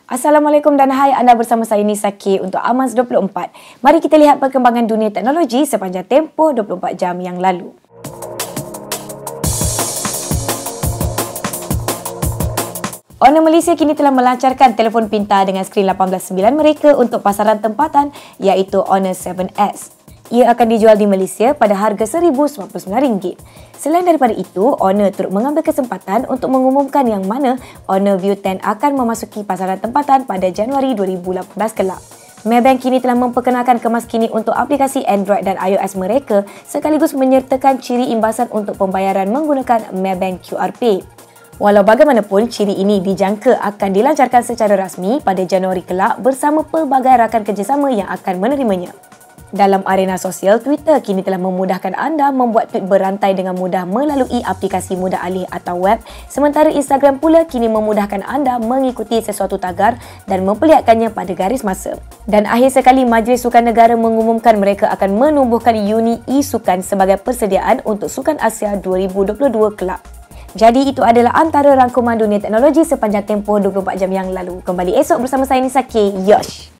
Assalamualaikum dan hai, anda bersama saya Nisa K untuk Amaz 24. Mari kita lihat perkembangan dunia teknologi sepanjang tempoh 24 jam yang lalu. Honor Malaysia kini telah melancarkan telefon pintar dengan skrin 18.9 mereka untuk pasaran tempatan iaitu Honor 7S. Ia akan dijual di Malaysia pada harga RM1,099. Selain daripada itu, Honor turut mengambil kesempatan untuk mengumumkan yang mana Honor View 10 akan memasuki pasaran tempatan pada Januari 2018 kelak. Maybank kini telah memperkenalkan kemas kini untuk aplikasi Android dan iOS mereka sekaligus menyertakan ciri imbasan untuk pembayaran menggunakan Maybank QR Pay. Walau bagaimanapun, ciri ini dijangka akan dilancarkan secara rasmi pada Januari kelak bersama pelbagai rakan kerjasama yang akan menerimanya. Dalam arena sosial, Twitter kini telah memudahkan anda membuat tweet berantai dengan mudah melalui aplikasi mudah alih atau web, sementara Instagram pula kini memudahkan anda mengikuti sesuatu tagar dan memperlihatkannya pada garis masa. Dan akhir sekali, Majlis Sukan Negara mengumumkan mereka akan menubuhkan Uni E-Sukan sebagai persediaan untuk Sukan Asia 2022 kelak. Jadi itu adalah antara rangkuman dunia teknologi sepanjang tempoh 24 jam yang lalu. Kembali esok bersama saya Nisa K. Yosh!